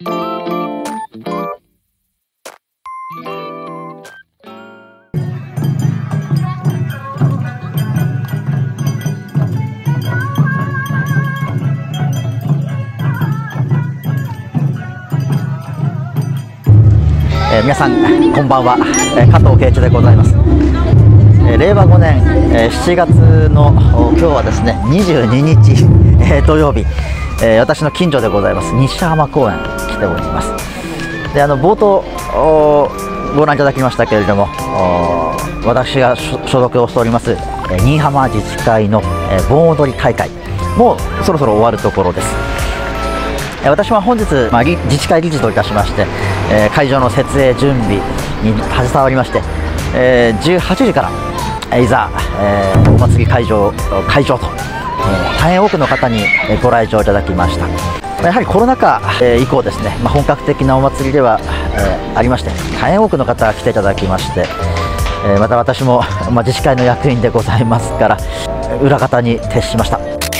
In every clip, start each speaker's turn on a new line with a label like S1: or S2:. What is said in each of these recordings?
S1: 皆さんこんばんは、加藤圭一でございます。令和5年、7月の今日はですね22日、土曜日、私の近所でございます西浜公園来ております。で冒頭ご覧いただきましたけれども、私が所属をしております新居浜自治会の盆踊り大会もうそろそろ終わるところです。私は本日、自治会理事といたしまして、会場の設営準備に携わりまして、18時からいざ、お祭り会場と、大変多くの方にご来場いただきました。やはりコロナ禍以降ですね、本格的なお祭りではありまして、大変多くの方が来ていただきまして、また私も自治会の役員でございますから裏方に徹しました。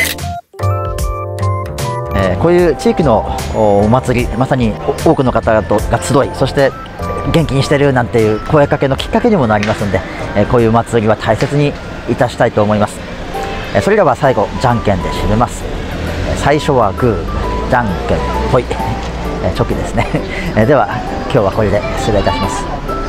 S1: こういう地域のお祭り、まさに多くの方が集い、そして元気にしてるなんていう声かけのきっかけにもなりますので、こういう祭りは大切にいたしたいと思います。それでは最後じゃんけんで締めます。最初はグー、じゃんけんぽい、チョキですね。では今日はこれで失礼いたします。